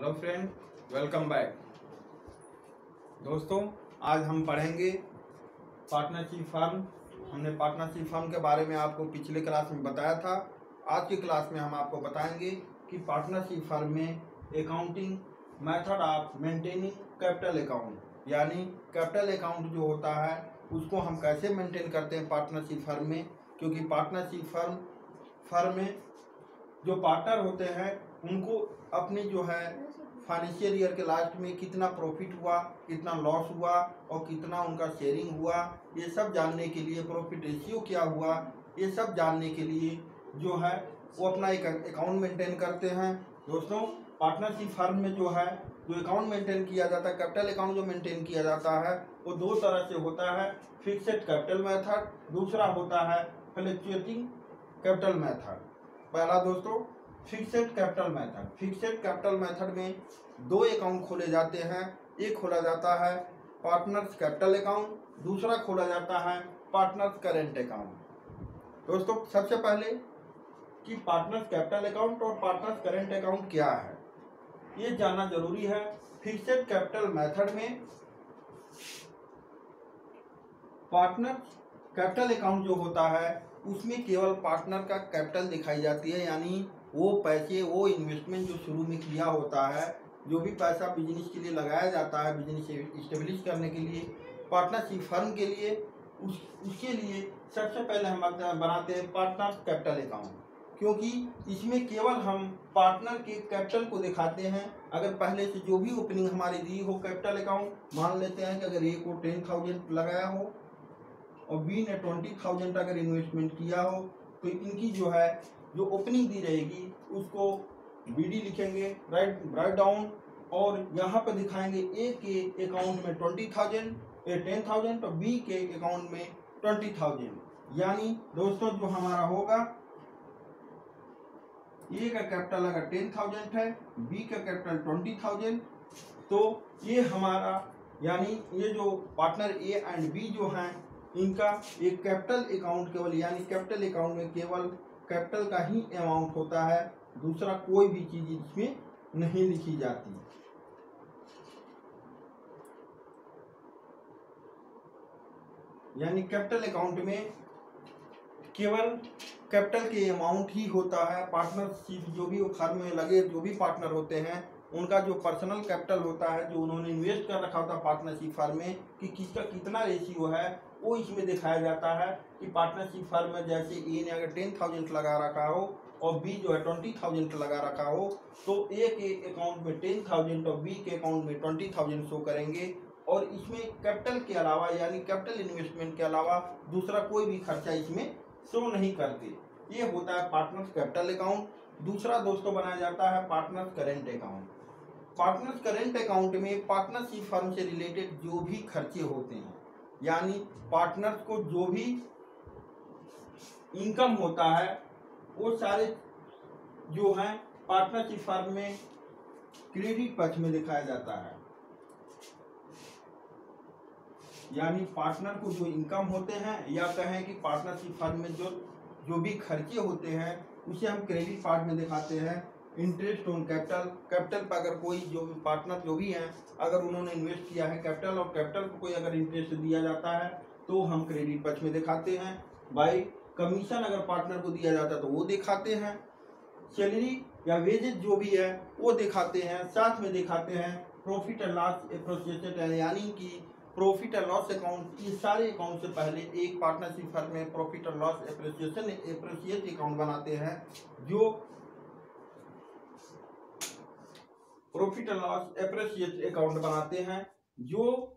Hello friend, welcome back. दोस्तों, आज हम पढ़ेंगे पार्टनरशिप फर्म। हमने पार्टनरशिप फर्म के बारे में आपको पिछले क्लास में बताया था। आज की क्लास में हम आपको बताएंगे कि पार्टनरशिप फर्म में accounting method of maintaining capital account, यानी कैपिटल अकाउंट जो होता है उसको हम कैसे मेंटेन करते हैं पार्टनरशिप फर्म में। क्योंकि पार्टनरशिप फर्म में जो पार्टनर होते हैं उनको अपनी जो है फाइनेंशियल ईयर के लास्ट में कितना प्रॉफिट हुआ, कितना लॉस हुआ और कितना उनका शेयरिंग हुआ, ये सब जानने के लिए, प्रॉफिट रेशियो क्या हुआ, ये सब जानने के लिए जो है वो अपना एक अकाउंट मेंटेन करते हैं। दोस्तों, पार्टनरशिप फर्म में जो है जो अकाउंट मेंटेन किया जाता है, कैपिटल अकाउंट जो मेंटेन किया जाता है वो दो तरह से होता है। फिक्स्ड कैपिटल मेथड, दूसरा होता है फ्लक्चुएटिंग कैपिटल मेथड। पहला दोस्तों fixed capital method. Fixed capital method में दो अकाउंट खोले जाते हैं। एक खोला जाता है पार्टनर्स कैपिटल अकाउंट, दूसरा खोला जाता है पार्टनर्स करेंट अकाउंट। दोस्तों, सबसे पहले कि पार्टनर्स कैपिटल अकाउंट और पार्टनर्स करेंट अकाउंट क्या है ये जानना जरूरी है। फिक्स्ड कैपिटल मेथड में पार्टनर्स कैपिटल अकाउंट जो होता है उसमें केवल पार्टनर का कैपिटल दिखाई जाती है, यानी वो पैसे, वो इन्वेस्टमेंट जो शुरू में किया होता है, जो भी पैसा बिजनेस के लिए लगाया जाता है, बिजनेस इस्टेब्लिश करने के लिए, पार्टनरशिप फर्म के लिए, उसके लिए सबसे पहले हम बनाते हैं पार्टनर कैपिटल अकाउंट। क्योंकि इसमें केवल हम पार्टनर के कैपिटल को दिखाते हैं। अगर पहले से जो भी ओपनिंग हमारी दी हो कैपिटल अकाउंट, मान लेते हैं कि अगर ए को 10,000 लगाया हो और बी ने 20,000 अगर इन्वेस्टमेंट किया हो, तो इनकी जो है जो ओपनिंग दी रहेगी उसको बीडी लिखेंगे, राइट डाउन, और यहाँ पर दिखाएंगे ए के अकाउंट में 20,000, 10,000 और बी के अकाउंट में 20,000। यानी दोस्तों जो हमारा होगा ए का कैपिटल अगर 10,000 है, बी का कैपिटल 20,000, तो ये हमारा यानी ये जो पार्टनर ए एंड बी जो हैं इनका एक कैपिटल अकाउंट केवल, यानी कैपिटल अकाउंट में केवल कैपिटल का ही अमाउंट होता है, दूसरा कोई भी चीज इसमें नहीं लिखी जाती। यानी कैपिटल अकाउंट में केवल कैपिटल के अमाउंट ही होता है। पार्टनरशिप जो भी फर्म में लगे जो भी पार्टनर होते हैं उनका जो पर्सनल कैपिटल होता है, जो उन्होंने इन्वेस्ट कर रखा होता है पार्टनरशिप फर्म में, कि किसका कितना रेशियो है वो इसमें दिखाया जाता है। कि पार्टनरशिप फर्म में जैसे ए ने अगर 10,000 लगा रखा हो और बी जो है 20,000 लगा रखा हो, तो ए के अकाउंट में 10,000 और बी के अकाउंट में 20,000 शो करेंगे। और इसमें कैपिटल के अलावा, यानी कैपिटल इन्वेस्टमेंट के अलावा दूसरा कोई भी खर्चा इसमें शो नहीं करते। ये होता है पार्टनर्स कैपिटल अकाउंट। दूसरा दोस्तों बनाया जाता है partners current account. Partners current account में पार्टनरशिप फर्म से रिलेटेड जो भी खर्चे होते हैं, यानी पार्टनर्स को जो भी इनकम होता है वो सारे जो है पार्टनरशिप फर्म में क्रेडिट पक्ष में दिखाया जाता है। यानी पार्टनर को जो इनकम होते हैं, या कहें कि पार्टनरशिप फर्म में जो भी खर्चे होते हैं उसे हम क्रेडिट पार्ट में दिखाते हैं। इंटरेस्ट ऑन कैपिटल, कैपिटल पर अगर कोई जो भी पार्टनर जो भी हैं अगर उन्होंने इन्वेस्ट किया है कैपिटल और कैपिटल को कोई अगर इंटरेस्ट दिया जाता है तो हम क्रेडिट पक्ष में दिखाते हैं। बाई कमीशन अगर पार्टनर को दिया जाता है तो वो दिखाते हैं। सैलरी या वेजेज जो भी है वो दिखाते हैं। साथ में दिखाते हैं प्रॉफिट एंड लॉस एप्रोसिएशन, यानी कि प्रॉफिट एंड लॉस अकाउंट। ये सारे अकाउंट से पहले एक पार्टनरशिप फर्म में profit and loss appropriation account बनाते हैं, जो profit and loss appropriation account बनाते हैं, जो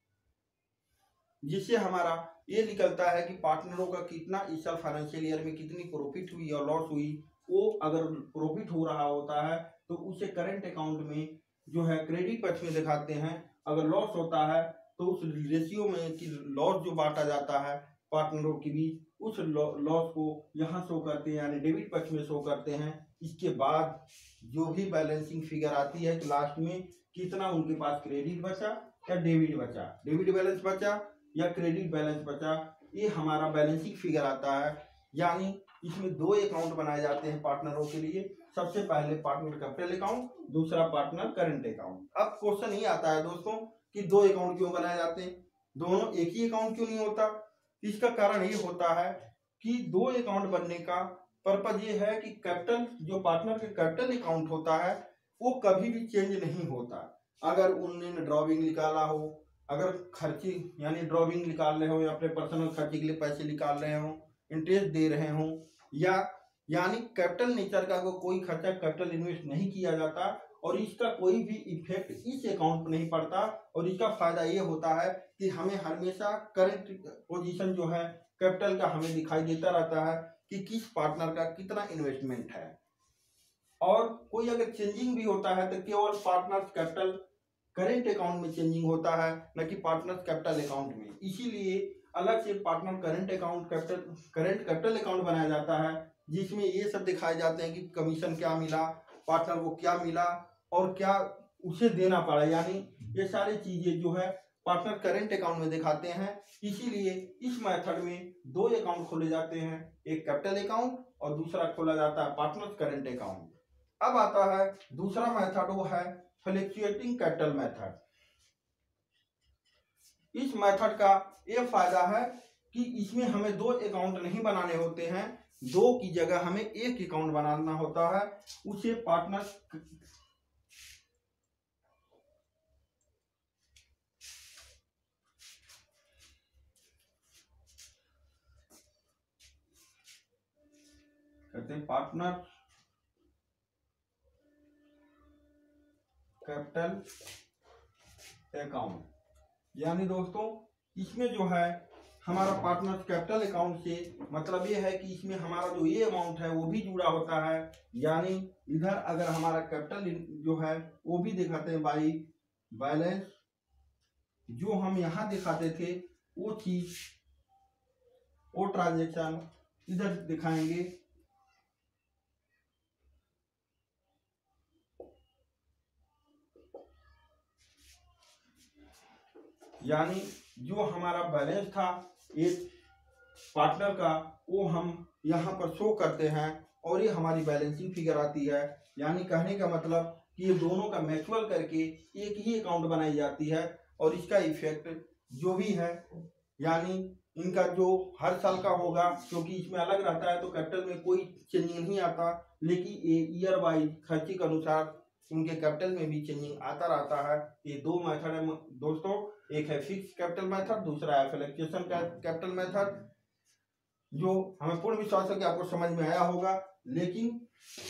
जिससे हमारा ये निकलता है कि पार्टनरों का कितना इस साल फाइनेंशियल ईयर में कितनी प्रॉफिट हुई और लॉस हुई। वो अगर प्रॉफिट हो रहा होता है तो उसे करंट अकाउंट में जो है क्रेडिट पक्ष में दिखाते हैं। अगर लॉस होता है तो उस रेशियो में कि लॉस जो बांटा जाता है पार्टनरों के बीच, उस लॉस को यहाँ शो करते हैं, यानी डेबिट पक्ष में शो करते हैं। इसके बाद जो भी बैलेंसिंग फिगर आती है कि लास्ट में कितना उनके पास क्रेडिट बचा या डेबिट बचा, डेबिट बैलेंस बचा या क्रेडिट बैलेंस बचा, ये हमारा बैलेंसिंग फिगर आता है। यानी इसमें दो अकाउंट बनाए जाते हैं पार्टनरों के लिए। सबसे पहले पार्टनर कैपिटल अकाउंट, दूसरा पार्टनर करंट अकाउंट। अब क्वेश्चन ये आता है दोस्तों कि दो अकाउंट क्यों बनाए जाते हैं, दोनों एक ही अकाउंट क्यों नहीं होता। इसका कारण ये होता है कि दो अकाउंट बनने का पर्पज ये है कि कैपिटल, जो पार्टनर के कैपिटल अकाउंट होता है वो कभी भी चेंज नहीं होता। अगर उन्होंने ड्रॉविंग निकाला हो, अगर खर्ची यानी ड्रॉविंग निकाल रहे हो या अपने पर्सनल खर्चे के लिए पैसे निकाल रहे हो, इंटरेस्ट दे रहे हो, या यानी कैपिटल नेचर का कोई खर्चा कैपिटल इन्वेस्ट नहीं किया जाता और इसका कोई भी इफेक्ट इस अकाउंट पर नहीं पड़ता। और इसका फायदा ये होता है कि हमें हमेशा करंट पोजीशन जो है कैपिटल का हमें दिखाई देता रहता है कि किस पार्टनर का कितना इन्वेस्टमेंट है। और कोई अगर चेंजिंग भी होता है तो केवल पार्टनर्स कैपिटल करेंट अकाउंट में चेंजिंग होता है, न कि पार्टनर्स कैपिटल अकाउंट में। इसीलिए अलग से partner current account current capital account बनाया जाता है, जिसमें ये सब दिखाए जाते हैं कि कमीशन क्या मिला, पार्टनर को क्या मिला और क्या उसे देना पड़ा, यानी ये सारी चीजें जो है पार्टनर करंट अकाउंट में दिखाते हैं। इसीलिए इस मेथड में दो अकाउंट खोले जाते हैं, एक कैपिटल अकाउंट और दूसरा खोला जाता है पार्टनर करंट अकाउंट। अब आता है दूसरा मेथड, वो है फ्लक्चुएटिंग कैपिटल मेथड। इस मेथड का ये फायदा है कि इसमें हमें दो अकाउंट नहीं बनाने होते हैं, दो की जगह हमें एक अकाउंट बनाना होता है, उसे पार्टनर कहते हैं पार्टनर कैपिटल अकाउंट। यानी दोस्तों इसमें जो है हमारा पार्टनर कैपिटल अकाउंट से मतलब ये है कि इसमें हमारा जो ये अमाउंट है वो भी जुड़ा होता है, यानी इधर अगर हमारा कैपिटल जो है वो भी दिखाते हैं बाई बैलेंस, जो हम यहाँ दिखाते थे वो चीज वो ट्रांजेक्शन इधर दिखाएंगे। यानी जो हमारा बैलेंस था एक पार्टनर का वो हम यहाँ पर शो करते हैं और ये हमारी बैलेंसिंग फिगर आती है। यानी कहने का मतलब कि ये दोनों का म्यूचुअल करके एक ही अकाउंट बनाई जाती है और इसका इफेक्ट जो भी है यानी इनका जो हर साल का होगा, क्योंकि इसमें अलग रहता है तो कैपिटल में कोई चेंजिंग नहीं आता, लेकिन ये ईयर वाइज खर्चे के अनुसार उनके कैपिटल में भी चेंजिंग आता रहता है। ये दो मेथड है दोस्तों, एक है फिक्स कैपिटल मेथड, दूसरा है फ्लक्चुएशन कैपिटल मेथड, जो हमें पूर्ण विश्वास है कि आपको समझ में आया होगा। लेकिन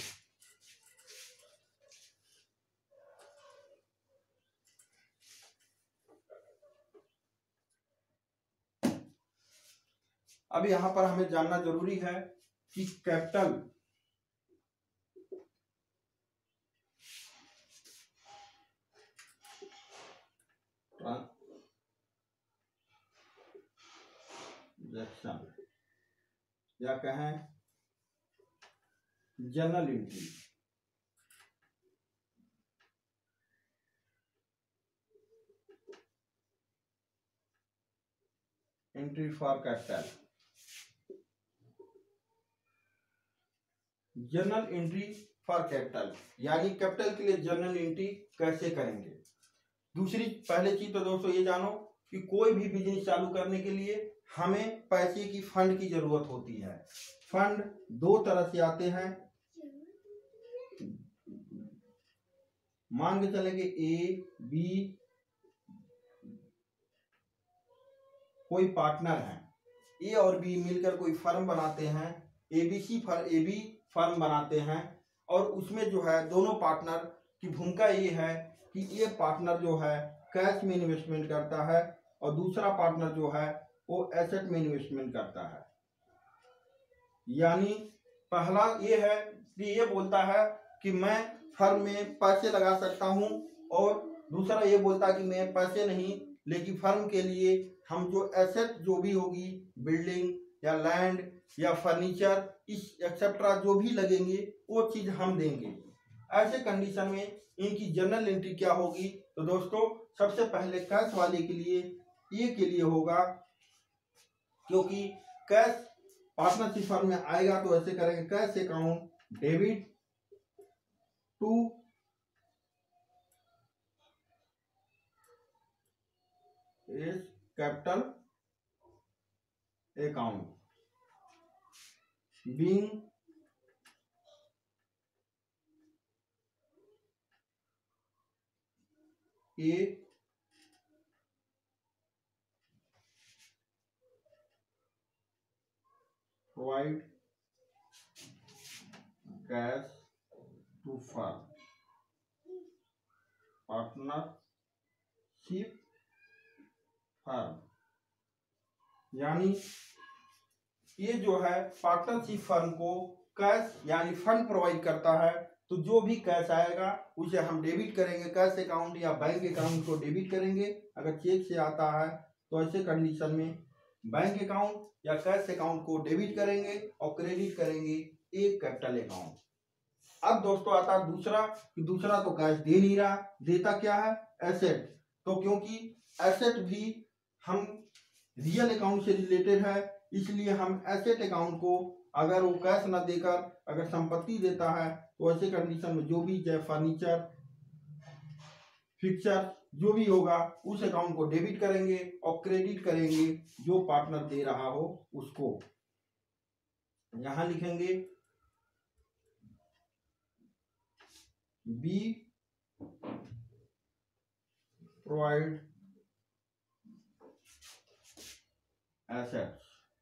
अब यहां पर हमें जानना जरूरी है कि कैपिटल ट्रांजैक्शन या कहें journal entry for capital, journal entry for capital यानी कैपिटल के लिए जर्नल एंट्री कैसे करेंगे। दूसरी पहले चीज तो दोस्तों ये जानो कि कोई भी बिजनेस चालू करने के लिए हमें पैसे की फंड की जरूरत होती है। फंड दो तरह से आते हैं, मान के चले कि ए बी कोई पार्टनर है, ए और बी मिलकर कोई फर्म बनाते हैं, एबी फर्म बनाते हैं और उसमें जो है दोनों पार्टनर की भूमिका ये है कि ये पार्टनर जो है कैश में इन्वेस्टमेंट करता है और दूसरा पार्टनर जो है वो एसेट में इन्वेस्टमेंट करता है। यानी पहला ये है कि ये बोलता है कि मैं फर्म में पैसे लगा सकता हूं और दूसरा ये बोलता है कि मैं पैसे नहीं, लेकिन फर्म के लिए हम जो एसेट जो भी होगी, बिल्डिंग या लैंड या फर्नीचर इस एक्सेट्रा जो भी लगेंगे वो चीज हम देंगे। ऐसे कंडीशन में इनकी जर्नल एंट्री क्या होगी, तो दोस्तों सबसे पहले कैश वाले के लिए ए के लिए होगा, क्योंकि कैश पार्टनरशिप फर्म में आएगा तो ऐसे करेंगे cash account debit to is capital account being a provide cash to firm partnership firm, यानी ये जो है पार्टनरशिप फर्म को कैश यानी फंड प्रोवाइड करता है। तो जो भी कैश आएगा उसे हम डेबिट करेंगे, कैश अकाउंट या बैंक अकाउंट को डेबिट करेंगे। अगर चेक से आता है तो ऐसे कंडीशन में बैंक अकाउंट या कैश अकाउंट को डेबिट करेंगे और क्रेडिट करेंगे एक कैपिटल अकाउंट। अब दोस्तों आता है दूसरा, कि दूसरा तो कैश दे नहीं रहा, देता क्या है एसेट। तो क्योंकि एसेट भी हम रियल अकाउंट से रिलेटेड है, इसलिए हम एसेट अकाउंट को अगर वो कैश न देकर अगर संपत्ति देता है तो ऐसे कंडीशन में जो भी चाहे फर्नीचर फिक्चर जो भी होगा उस अकाउंट को डेबिट करेंगे और क्रेडिट करेंगे जो पार्टनर दे रहा हो उसको। यहां लिखेंगे be provide assets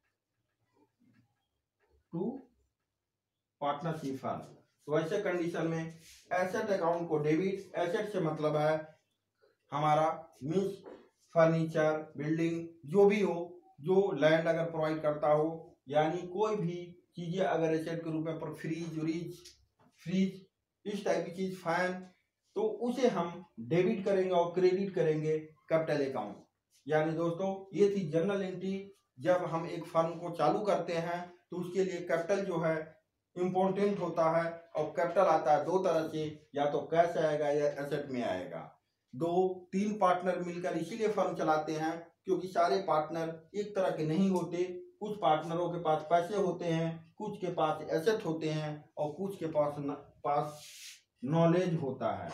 to partnership firm. तो ऐसे कंडीशन में एसेट अकाउंट को डेबिट, एसेट से मतलब है हमारा मीन्स फर्नीचर बिल्डिंग जो भी हो, जो लैंड अगर प्रोवाइड करता हो, यानी कोई भी चीजें अगर एसेट के रूप में पर फ्रीज इस टाइप की चीज, फैन, तो उसे हम डेबिट करेंगे और क्रेडिट करेंगे कैपिटल अकाउंट। यानी दोस्तों ये थी जनरल एंट्री। जब हम एक फर्म को चालू करते हैं तो उसके लिए कैपिटल जो है इम्पोर्टेंट होता है, और कैपिटल आता है दो तरह से, या तो कैश आएगा या एसेट में आएगा। 2-3 पार्टनर मिलकर इसीलिए फर्म चलाते हैं क्योंकि सारे पार्टनर एक तरह के नहीं होते। कुछ पार्टनरों के पास पैसे होते हैं, कुछ के पास एसेट होते हैं और कुछ के पास नॉलेज होता है।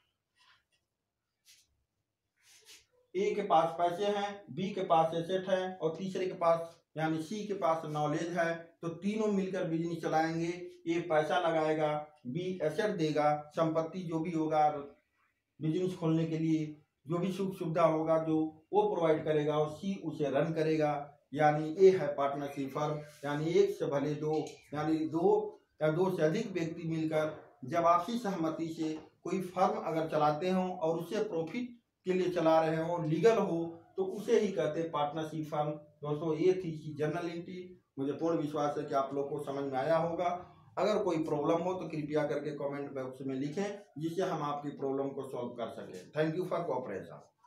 ए के पास पैसे हैं, बी के पास एसेट है और तीसरे के पास यानी सी के पास नॉलेज है। तो तीनों मिलकर बिजनेस चलाएंगे। ए पैसा लगाएगा, बी एसेट देगा, संपत्ति जो भी होगा बिजनेस खोलने के लिए जो भी सुख सुविधा होगा जो वो प्रोवाइड करेगा, और सी उसे रन करेगा। यानी ए है पार्टनरशिप फर्म, यानी एक से भले दो, यानी दो या दो से अधिक व्यक्ति मिलकर जब आपसी सहमति से कोई फर्म अगर चलाते हो और उसे प्रॉफिट के लिए चला रहे हो, लीगल हो, तो उसे ही कहते हैं पार्टनरशिप फर्म। दोस्तों ये थी जनरल एंट्री। मुझे पूर्ण विश्वास है कि आप लोग को समझ में आया होगा। अगर कोई प्रॉब्लम हो तो कृपया करके कमेंट बॉक्स में लिखें, जिससे हम आपकी प्रॉब्लम को सॉल्व कर सकें। Thank you for cooperation.